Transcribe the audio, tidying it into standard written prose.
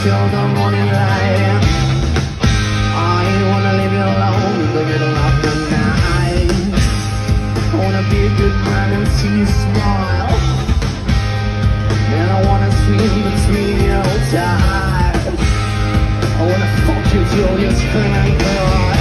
till the morning light. I wanna leave you alone in the middle of the night. I wanna be a good man and see you smile, and I wanna swim between your thighs. I wanna fuck you till you scream and cry.